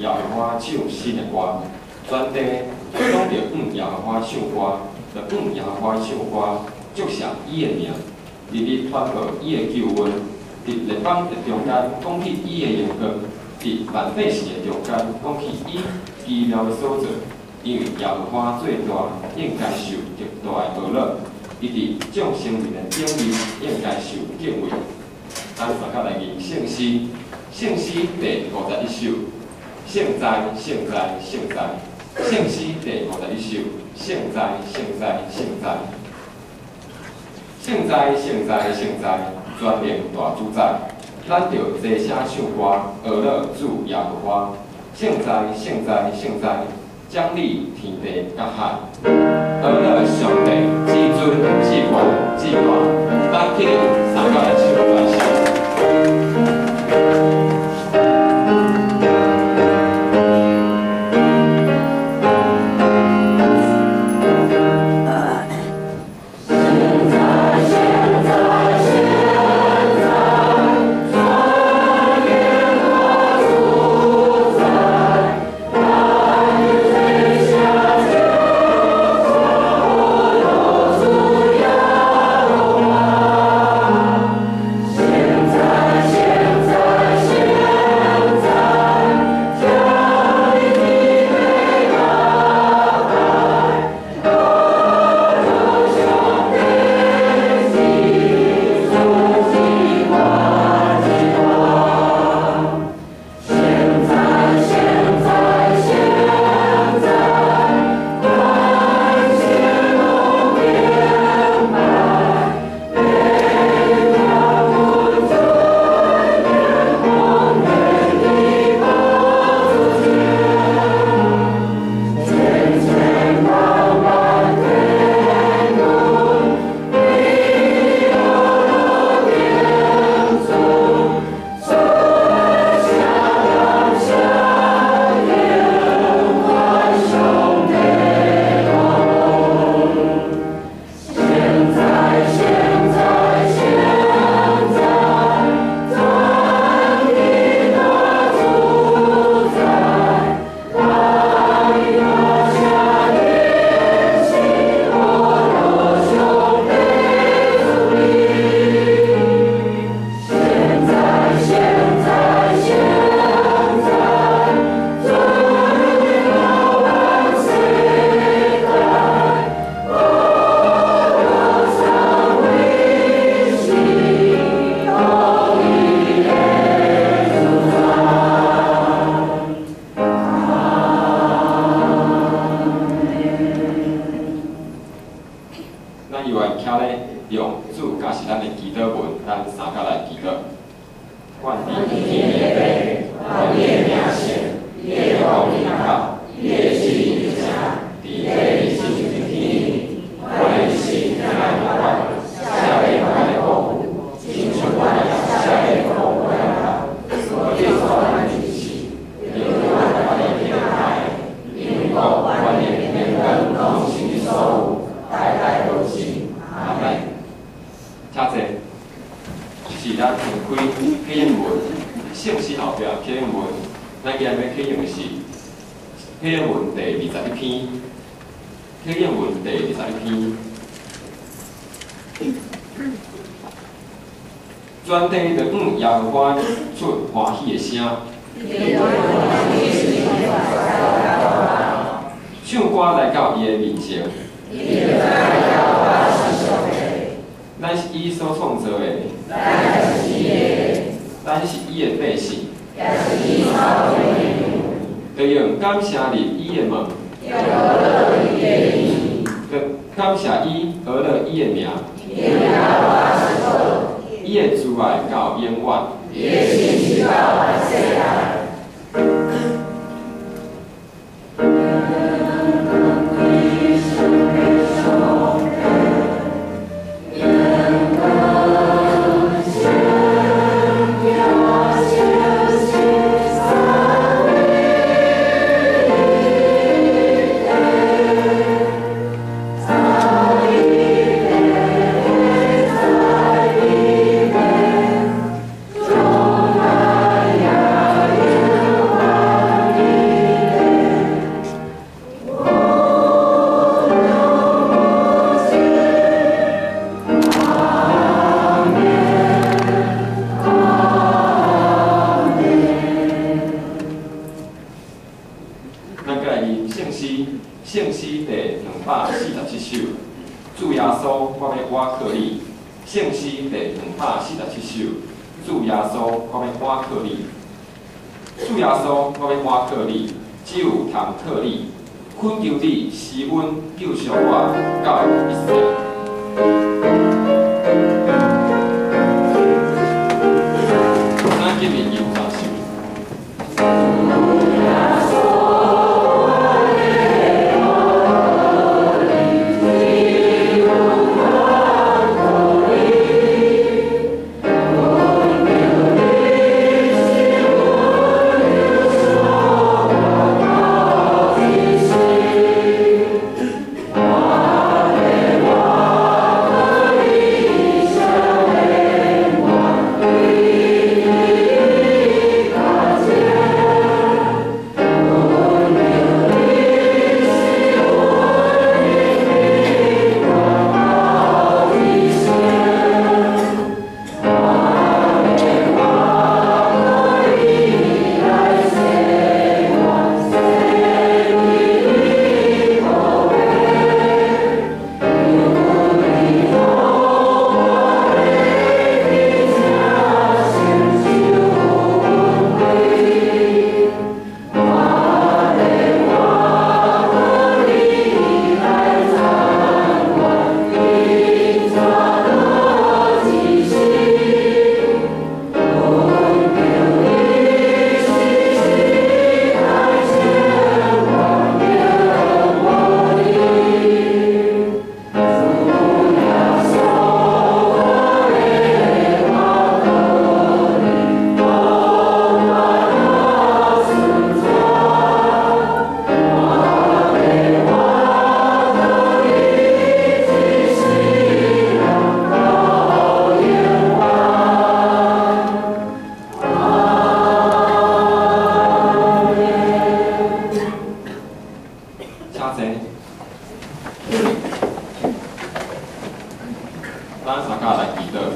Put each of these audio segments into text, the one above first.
耶和华唱新的歌，全地拢着耶和华唱歌，着耶和华唱歌，祝颂伊的名，日日传播伊的救恩，伫列邦的中间讲起伊的荣光，伫万百姓的中间讲起伊奇妙的所做。因为耶和华最大，应该受极大的娱乐；伊伫众生民的顶面，应该受敬畏。咱大家来念圣诗，圣诗第51首，圣哉，圣哉，圣哉！圣诗第51首，圣哉，圣哉，圣哉！圣哉，圣哉，圣哉！全能大主宰，咱着齐声唱歌，娱乐主耶和华。圣哉，圣哉，圣哉！奖励天地甲海，娱乐上帝，至尊至高至大，咱起立，大家来唱段诗。全地着耶和华出欢喜的声，唱歌来到伊的面前。咱是伊所创造的，咱是伊的百姓，着用感谢入伊的门，着感谢伊而乐伊的名。伊的慈爱到永远，伊的信实到万世代。 Yeah. 圣诗第247首，主耶稣，我要我靠你。圣诗第247首，主耶稣，我要我靠你。主耶稣，我要我靠你，只有通靠你。恳求你施恩救赎我到一世。咱今日有3首。咱三脚来祈祷。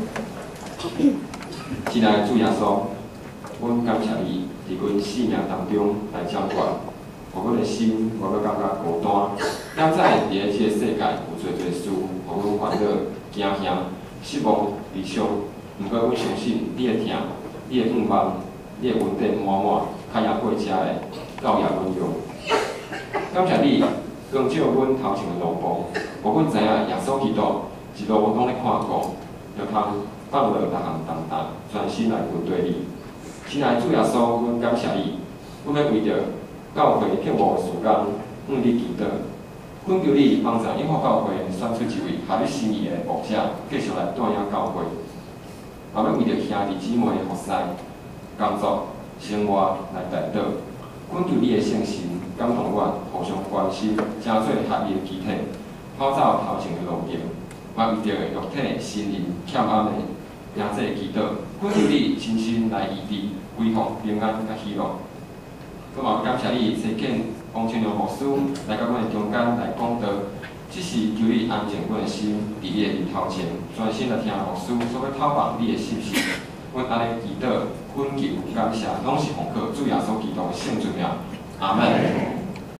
亲爱的主耶稣，阮感谢你伫阮生命当中来掌管，互阮的心无要感觉孤单。咱知伫咧即个世界有侪侪事，互阮烦恼、惊吓、失望、悲伤。毋过阮相信你会听，你会盼望，你会稳定满满，较也过遮的教也温柔。感谢你光照阮头前的路步，互阮知影耶稣基督一路拢咧看顾，就通放落逐项重担，全心来跟对你。亲爱的主耶稣，阮感谢你，阮要为着教会聘务的事工，你祈祷，恳求你帮助永福教会选出一位合你心意的牧者，继续来带领教会。也要为着兄弟姊妹的服侍、工作、生活来代祷，恳求你的圣神感动阮，互相关心，成做合一的肢体，跑走头前的路径。也为着肉体、心灵欠安的赢这祈祷，恳求你亲身来医治、恢复平安甲喜乐。我嘛感谢你推荐王清良牧师来到阮的中间来讲道，只是求你安静阮的心，伫你的面头前，专心来听牧师所要讨访你的信息。阮安尼祈祷、恳求、感谢，拢是奉靠主耶稣基督的圣尊名。阿门。